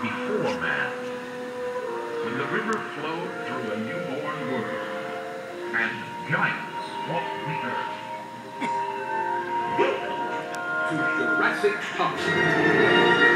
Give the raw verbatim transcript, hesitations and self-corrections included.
before man. When the river flowed through a newborn world, and giants walked the earth. Welcome to Jurassic Park.